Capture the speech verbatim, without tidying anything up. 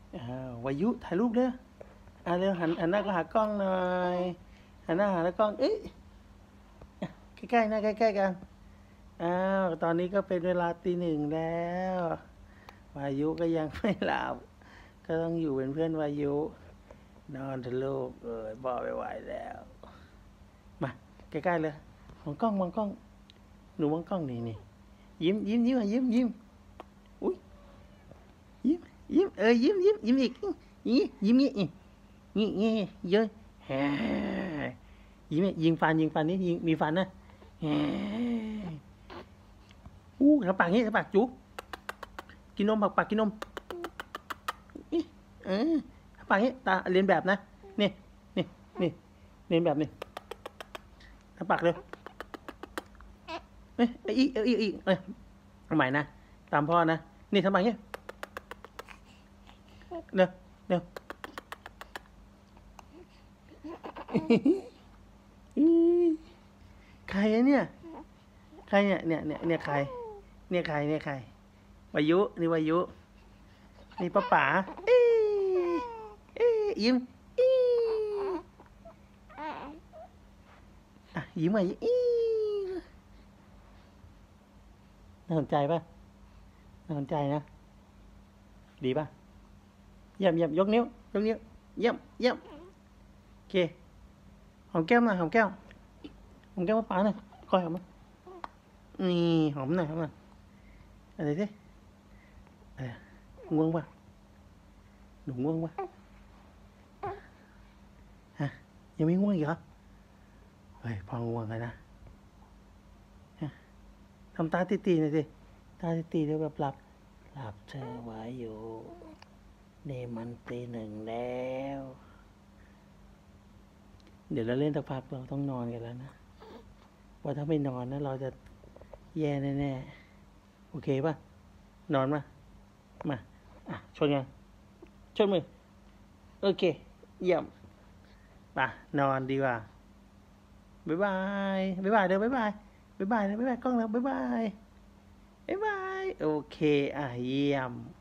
อ้าววายุถ่ายรูปเด้ออ่าเร็วหันหันหน้าก็หากล้องหน่อยหันหน้าหาแล้วกล้องเอ๊ะใกล้ๆนะใกล้ๆกันอ้าวตอนนี้ก็เป็นเวลาตีหนึ่งแล้ววายุก็ยังไม่หลับก็ต้องอยู่เป็นเพื่อนวายุนอนเถอะลูกเออพ่อไม่ไหวแล้วมาใกล้ๆเลยมองกล้องมองกล้องหนูมองกล้องนี่นี่ยิ้มยิ้มยิ้มยิ้มยิ้มอุ้ยยิ้มยิ้มเออยิ้มยิ้มยิ้มอีกยิ้มยิ้มงี้งี้งี้เยอะแฮยิ้มยิงฟันยิงฟันนี่ยิงมีฟันนะแฮอู้ทำปากงี้ทำปากจุ๊กินนมปากปากกินนมเออทำปากงี้ตาเรียนแบบนะนี่นี่นี่เรียนแบบนี่ทำปากเร็วเอ้ยอีกอีกอีกเอ้ยเอาใหม่นะตามพ่อนะนี่ทำปากงี้เร็วเร็วใครเนี่ยใครเนี่ยเนี่ยเนี่ยเนี่ยใครเนี่ยใครเนี่ยใครวายุนี่วายุนี่ป้าป๋าเอ๊ะเอ๊ะยิ้มอ่ะยิ้มมาอีน่าสนใจป่ะน่าสนใจนะดีป่ะเยี่ยมเยี่ยมยกนิ้วยกนิ้วเยี่ยมเยี่ยมโอเคหอมแก้มหน่อยหอมแก้มหอมแก้มป้าป๋าหน่อยคอยหอมมานี่หอมหน่อยหอมหน่อยอะไรสิอะไรง่วงป่ะหนูง่วงป่ะฮะยังไม่ง่วงอีกเหรอเฮ้ยพอง่วงเลยนะทำตาตีๆหน่อยสิตาตีๆแล้วแบบหลับหลับเธอไว้อยู่นี่มันตีหนึ่งแล้วเดี๋ยวเราเล่นสักพักเราต้องนอนกันแล้วนะเพราะถ้าไม่นอนนะเราจะแย่แน่ๆโอเคป่ะนอนมามาอ่ะชนกันชนมือโอเคเยี่ยมป่ะนอนดีกว่าบ๊ายบายบ๊ายบายเดี๋ยวบ๊ายบายบ๊ายบายนะบ๊ายบายกล้องแล้วบ๊ายบายบ๊ายบายโอเคอ่ะเยี่ยม